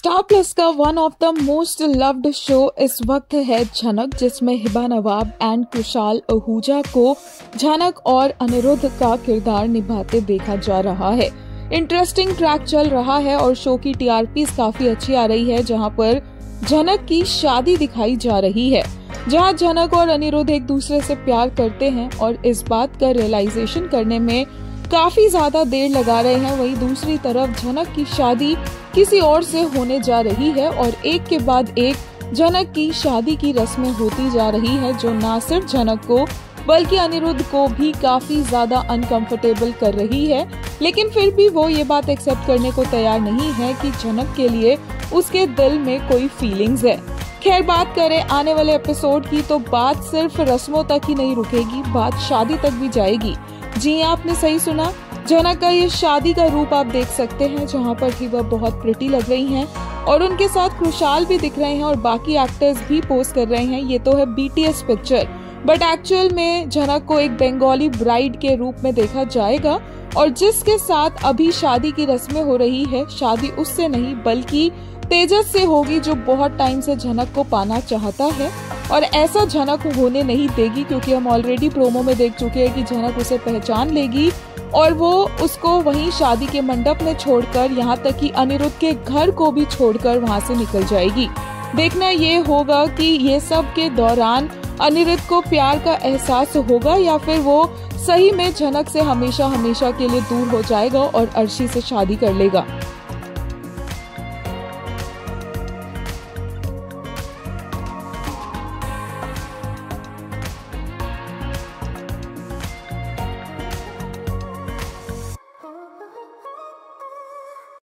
Star Plus का one of the most loved show इस वक्त है झनक, जिसमें हिबा नवाब एंड कुशाल आहूजा को झनक और अनिरुद्ध का किरदार निभाते देखा जा रहा है। इंटरेस्टिंग ट्रैक चल रहा है और शो की टीआरपी काफी अच्छी आ रही है, जहां पर झनक की शादी दिखाई जा रही है, जहां झनक और अनिरुद्ध एक दूसरे से प्यार करते हैं और इस बात का रियलाइजेशन करने में काफी ज्यादा देर लगा रहे हैं। वहीं दूसरी तरफ झनक की शादी किसी और से होने जा रही है और एक के बाद एक झनक की शादी की रस्में होती जा रही है, जो ना सिर्फ झनक को बल्कि अनिरुद्ध को भी काफी ज्यादा अनकंफर्टेबल कर रही है। लेकिन फिर भी वो ये बात एक्सेप्ट करने को तैयार नहीं है कि झनक के लिए उसके दिल में कोई फीलिंग्स है। खैर, बात करें आने वाले एपिसोड की तो बात सिर्फ रस्मों तक ही नहीं रुकेगी, बात शादी तक भी जाएगी। जी आपने सही सुना, झनक का ये शादी का रूप आप देख सकते हैं, जहां पर हिबा बहुत प्रिटी लग रही हैं और उनके साथ खुशहाल भी दिख रहे हैं और बाकी एक्टर्स भी पोस्ट कर रहे हैं। ये तो है बीटीएस पिक्चर, बट एक्चुअल में झनक को एक बंगाली ब्राइड के रूप में देखा जाएगा और जिसके साथ अभी शादी की रस्में हो रही है, शादी उससे नहीं बल्कि तेजस से होगी, जो बहुत टाइम से झनक को पाना चाहता है और ऐसा झनक होने नहीं देगी, क्योंकि हम ऑलरेडी प्रोमो में देख चुके हैं कि झनक उसे पहचान लेगी और वो उसको वहीं शादी के मंडप में छोड़कर, यहाँ तक कि अनिरुद्ध के घर को भी छोड़कर वहाँ से निकल जाएगी। देखना ये होगा कि ये सब के दौरान अनिरुद्ध को प्यार का एहसास होगा या फिर वो सही में झनक से हमेशा हमेशा के लिए दूर हो जाएगा और अर्शी से शादी कर लेगा।